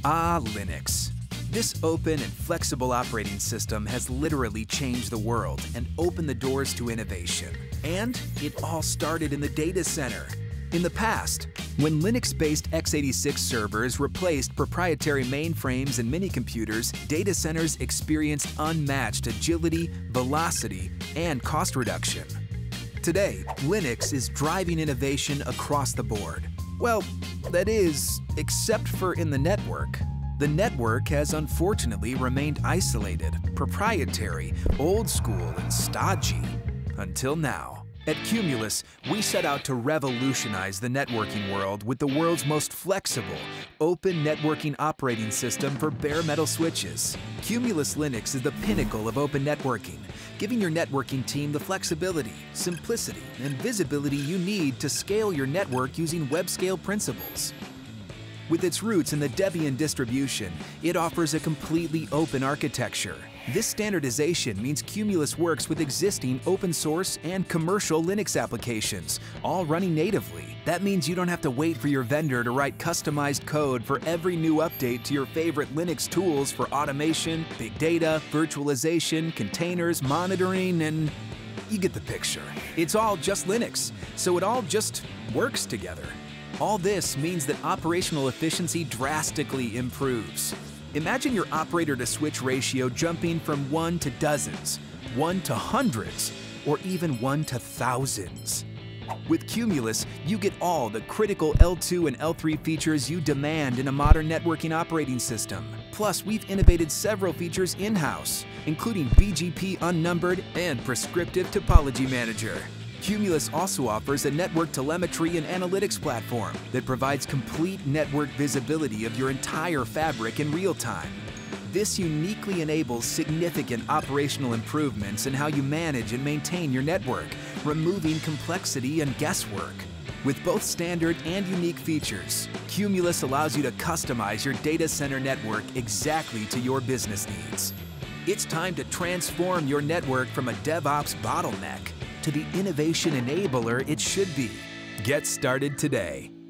Linux. This open and flexible operating system has literally changed the world and opened the doors to innovation. And it all started in the data center. In the past, when Linux-based x86 servers replaced proprietary mainframes and mini-computers, data centers experienced unmatched agility, velocity, and cost reduction. Today, Linux is driving innovation across the board. Well, that is, except for in the network. The network has unfortunately remained isolated, proprietary, old school, and stodgy. Until now. At Cumulus, we set out to revolutionize the networking world with the world's most flexible, open networking operating system for bare metal switches. Cumulus Linux is the pinnacle of open networking, giving your networking team the flexibility, simplicity, and visibility you need to scale your network using web-scale principles. With its roots in the Debian distribution, it offers a completely open architecture. This standardization means Cumulus works with existing open source and commercial Linux applications, all running natively. That means you don't have to wait for your vendor to write customized code for every new update to your favorite Linux tools for automation, big data, virtualization, containers, monitoring, and you get the picture. It's all just Linux, so it all just works together. All this means that operational efficiency drastically improves. Imagine your operator-to-switch ratio jumping from 1 to dozens, 1 to hundreds, or even 1 to thousands. With Cumulus, you get all the critical L2 and L3 features you demand in a modern networking operating system. Plus, we've innovated several features in-house, including BGP Unnumbered and Prescriptive Topology Manager. Cumulus also offers a network telemetry and analytics platform that provides complete network visibility of your entire fabric in real time. This uniquely enables significant operational improvements in how you manage and maintain your network, removing complexity and guesswork. With both standard and unique features, Cumulus allows you to customize your data center network exactly to your business needs. It's time to transform your network from a DevOps bottleneck to the innovation enabler it should be. Get started today.